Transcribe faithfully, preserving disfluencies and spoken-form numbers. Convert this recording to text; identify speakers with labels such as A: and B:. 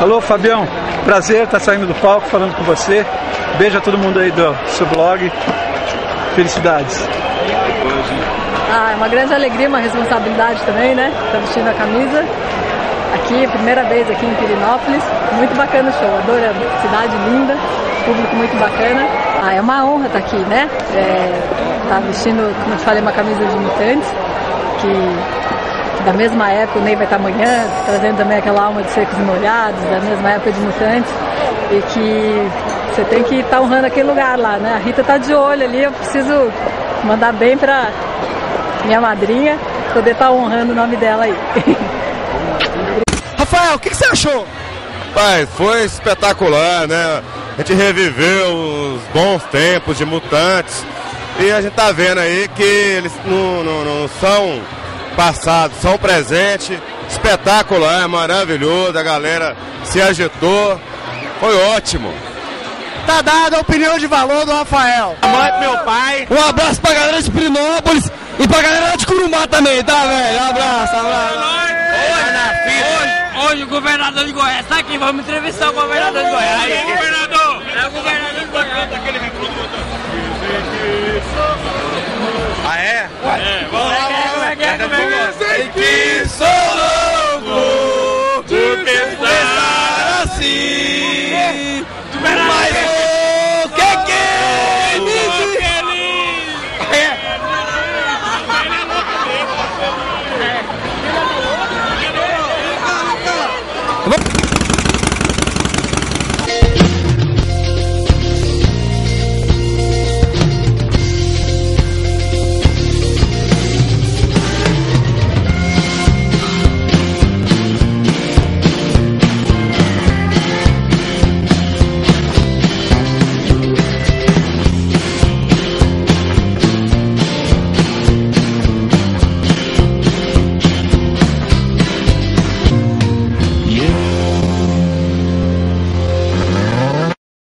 A: Alô, Fabião, prazer estar saindo do palco, falando com você. Beijo a todo mundo aí do seu blog. Felicidades.
B: Ah, é uma grande alegria, uma responsabilidade também, né? Estar vestindo a camisa. Aqui, primeira vez aqui em Pirenópolis. Muito bacana o show, adorando. Cidade linda, público muito bacana. Ah, é uma honra estar aqui, né? É, tá vestindo, como eu te falei, uma camisa de Mutantes, que, que da mesma época, o Ney vai estar amanhã, trazendo também aquela alma de Secos e Molhados, da mesma época de Mutantes, e que você tem que estar honrando aquele lugar lá, né? A Rita tá de olho ali, eu preciso mandar bem pra minha madrinha, poder estar honrando o nome dela aí.
C: Rafael, o que, que você achou?
D: Pai, foi espetacular, né? A gente reviveu os bons tempos de Mutantes e a gente tá vendo aí que eles não, não, não são passados, são presentes. Espetacular, maravilhoso, a galera se agitou, foi ótimo.
C: Tá dada a opinião de valor do Rafael.
D: A mãe do meu pai.
C: Um abraço pra galera de Pirenópolis e pra galera de Curumbá também, tá, velho? Um abraço, um abraço.
E: Hoje, hoje o governador de Goiás tá aqui, vamos entrevistar o governador de Goiás. Aí, governador! É o governador de Goiás.
D: Ah, é?
E: É, vamos lá. Como é que é? Como é que é?
D: Sei que sou louco de pensar assim. Mas o que que me diz?